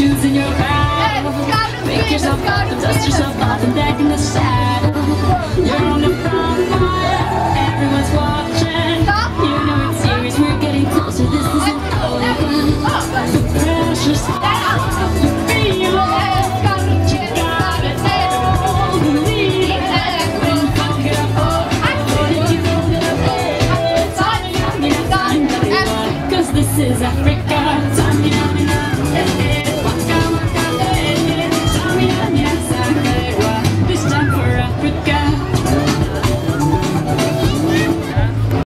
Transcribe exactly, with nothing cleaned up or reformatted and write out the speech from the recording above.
shoes in your bag. Make yourself up and dust yourself off and back in the saddle. You're on the front line, everyone's watching. You know it's serious, we're getting closer, this isn't over. The pressure's down, you feel it, you got it, all believe it. When you fuck it up, oh, if you fuck it up, oh, it's time to come in, time to be one. Cause this is Africa, time to come in.